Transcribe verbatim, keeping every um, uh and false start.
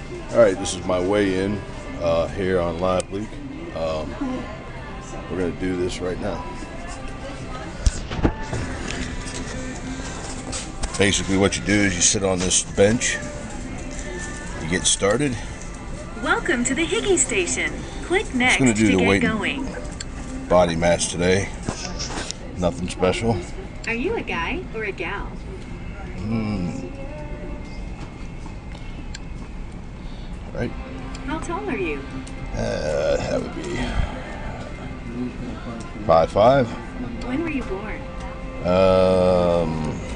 Alright, this is my weigh-in uh, here on Live Leak. Um, we're going to do this right now. Basically what you do is you sit on this bench, you get started. Welcome to the Higgy Station. Click next Just gonna do to the get weight going. Body mass today. Nothing special. Are you a guy or a gal? Mm. Right. How tall are you? Uh, that would be five five. When were you born? Um,